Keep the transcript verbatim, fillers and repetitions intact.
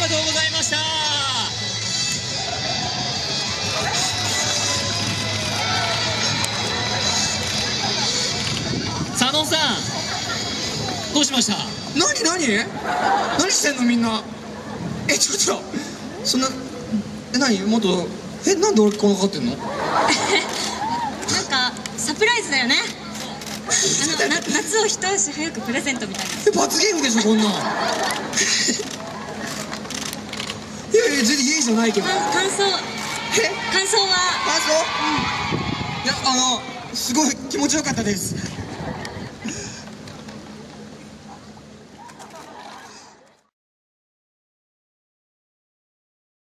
がとうございました。佐野さん、どうしました？ 何何何してんのみんな。え、ちょちょそんな、え、何もっと、え、なんで俺こんなかかってんの？ なんかサプライズだよね。あのな夏を一足早くプレゼントみたいな。 え、罰ゲームでしょこんなん。いやいや全然家じゃないけど。 感想え、 感想は感想？うん、いや、あのすごい気持ちよかったです。